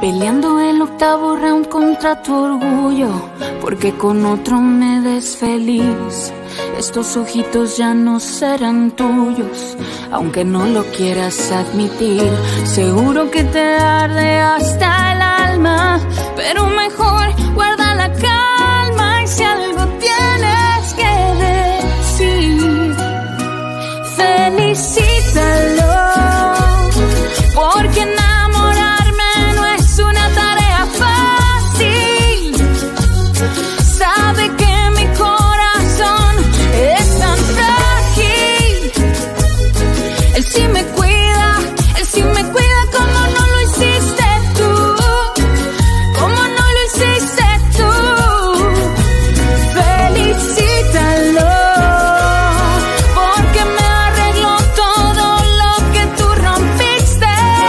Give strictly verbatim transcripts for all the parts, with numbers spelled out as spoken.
Peleando el octavo round contra tu orgullo, porque con otro me des feliz. Estos ojitos ya no serán tuyos, aunque no lo quieras admitir. Seguro que te arde hasta el alma, pero mejor guarda la calma. Y si algo tienes que decir, felicítalo, porque enamorarme no es una tarea fácil. Sabe que mi corazón es tan frágil. Él sí me cuida, él sí me cuida como no lo hiciste tú, como no lo hiciste tú. Felicítalo, porque me arregló todo lo que tú rompiste.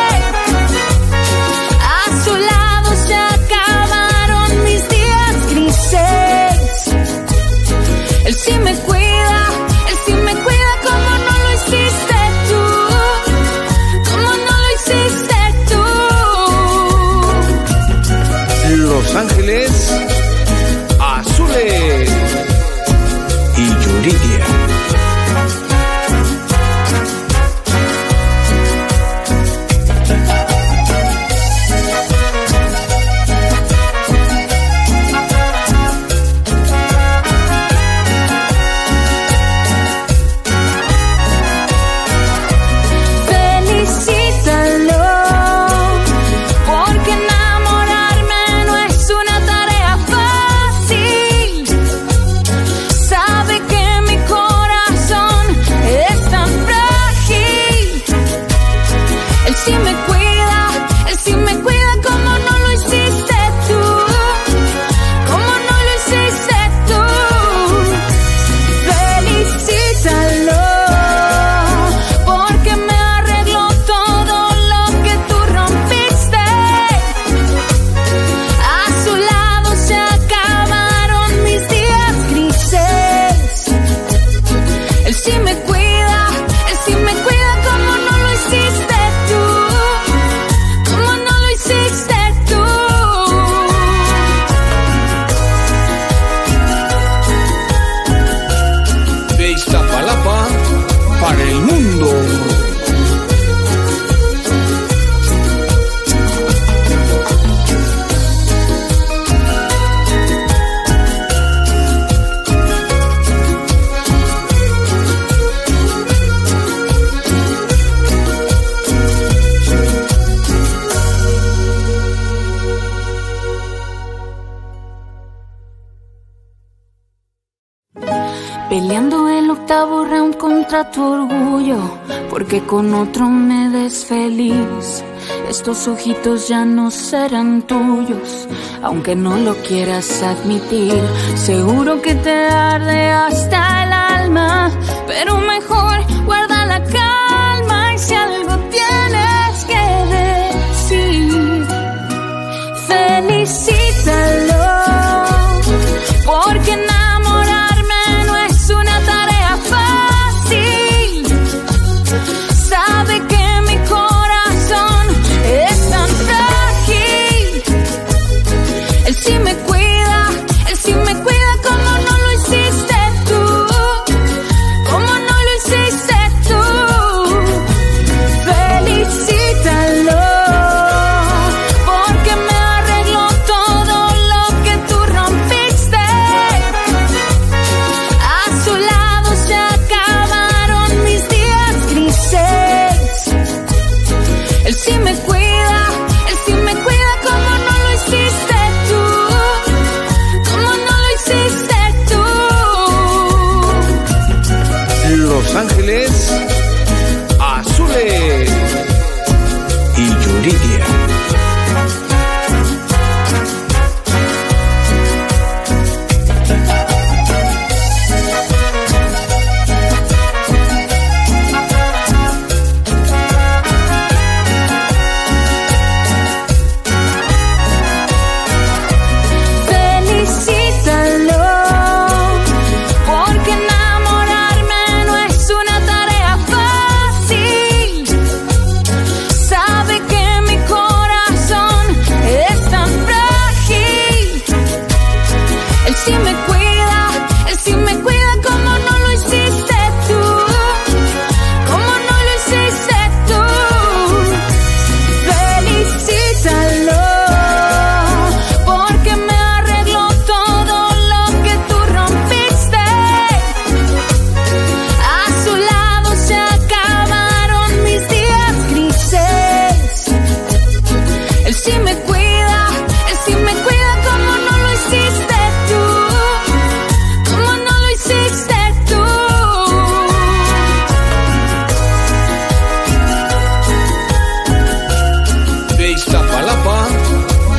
A su lado se acabaron mis días grises. Él sí me cuida, él sí me cuida como no lo hiciste tú, como no lo hiciste tú. Los Ángeles Azules y Yuridia. Felicítalo, porque enamorarme no es una tarea fácil. Sabe que mi corazón es tan frágil. Él sí me cuida, él sí me cuida como no lo hiciste tú, como no lo hiciste tú. Felicítalo, porque me arregló todo lo que tú rompiste. A su lado se acabaron mis días grises. Él sí me cuida, él sí me cuida como no lo hiciste tú, como no lo hiciste tú. De Iztapalapa para el mundo. Peleando el octavo round contra tu orgullo, porque con otro me des feliz. Estos ojitos ya no serán tuyos, aunque no lo quieras admitir. Seguro que te arde hasta el alma, pero mejor guarda la calma. Y si algo tienes que decir, felicítalo, porque enamorarme no es una tarea fácil. Sabe que mi corazón es tan frágil. Él sí me cuida, él sí me cuida como no lo hiciste tú, como no lo hiciste tú. Felicítalo, porque me arregló todo lo que tú rompiste. A su lado se acabaron mis días grises. Él sí me cuida, él sí me cuida como no lo hiciste tú, como no lo hiciste tú. Los Ángeles Azules y Yuridia. Felicítalo, porque enamorarme no es una tarea fácil. Sabe que mi corazón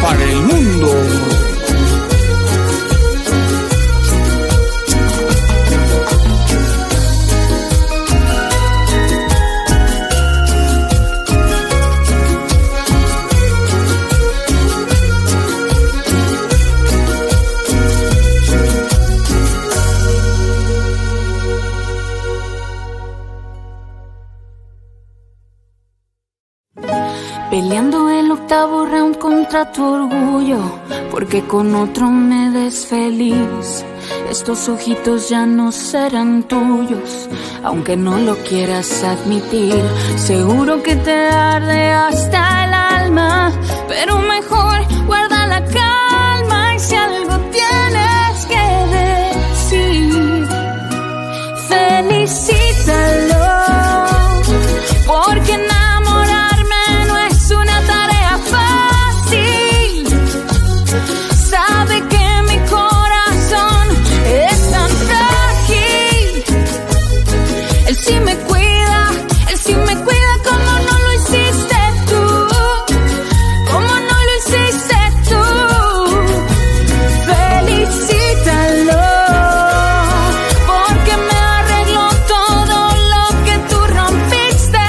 para el mundo. Peleando el octavo round contra tu orgullo, porque con otro me des feliz. Estos ojitos ya no serán tuyos, aunque no lo quieras admitir. Seguro que te arde hasta el alma, pero mejor guarda la calma. Y si algo tienes que decir, felicítalo, porque nada sí me cuida, él sí me cuida como no lo hiciste tú, como no lo hiciste tú. Felicítalo, porque me arregló todo lo que tú rompiste.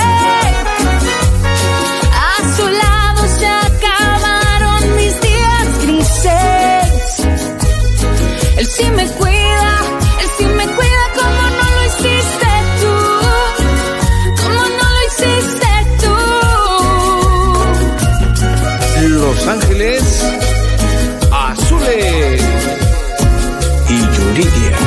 A su lado se acabaron mis días grises. Él sí me cuida, él sí me cuida como no lo hiciste. Los Ángeles Azules y Yuridia.